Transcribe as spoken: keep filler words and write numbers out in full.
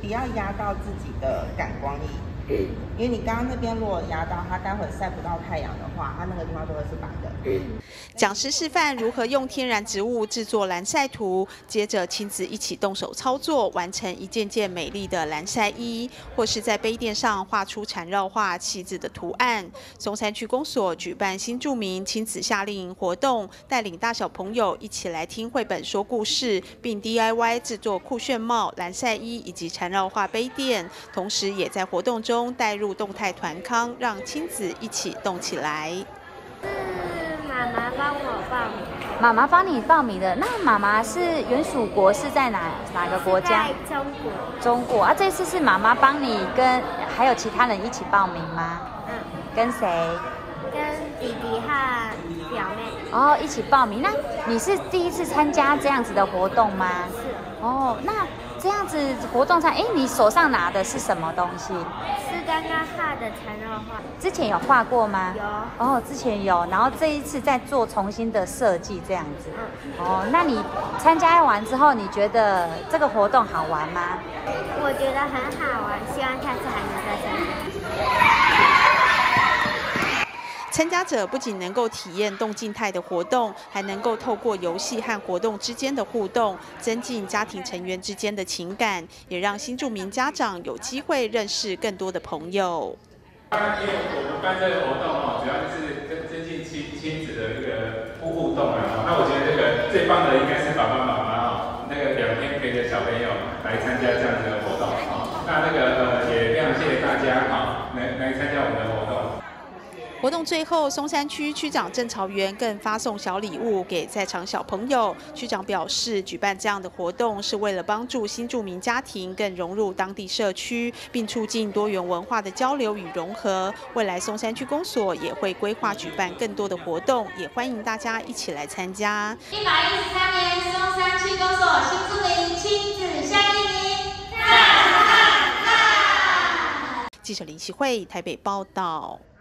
要压到自己的感光液。嗯，因为你刚刚那边如果压到它，待会晒不到太阳的话，它那个地方都会是白的。嗯， 讲师示范如何用天然植物制作蓝晒图，接着亲子一起动手操作，完成一件件美丽的蓝晒衣，或是在杯垫上画出缠绕画气质的图案。松山区公所举办新住民亲子夏令营活动，带领大小朋友一起来听绘本说故事，并 D I Y 制作酷炫帽、蓝晒衣以及缠绕画杯垫，同时也在活动中带入动态团康，让亲子一起动起来。 是妈妈帮我报名， 妈妈帮你报名的。那妈妈是原属国是在哪哪个国家？ 在中国。 中国啊，这次是妈妈帮你跟还有其他人一起报名吗？ 嗯。 跟谁？ 跟弟弟和表妹。 哦，一起报名。那你是第一次参加这样子的活动吗？ 是。 哦，那这样子活动上，哎，你手上拿的是什么东西？ 是刚刚画的缠绕画。 之前有画过吗？ 有。 哦，之前有，然后这一次再做重新的设计，这样子。嗯。哦，那你参加完之后，你觉得这个活动好玩吗？ 我觉得很好玩，希望下次还能再参加。 参加者不仅能够体验动静态的活动，还能够透过游戏和活动之间的互动，增进家庭成员之间的情感，也让新住民家长有机会认识更多的朋友。 当然，因为我们办这个活动哦，主要就是增增进亲亲子的这个互互动啊。那我觉得这个最棒的应该是爸爸妈妈哦，那个两天陪着小朋友来参加这样子的活动哦。那那个呃也非常谢谢大家哈，来来参加我们的活动。 活动最后，松山区区长郑朝元更发送小礼物给在场小朋友。区长表示，举办这样的活动是为了帮助新住民家庭更融入当地社区，并促进多元文化的交流与融合。未来松山区公所也会规划举办更多的活动，也欢迎大家一起来参加。 一百一十三年松山区公所新住民亲子夏令营，赞赞赞！ 记者林启慧台北报道。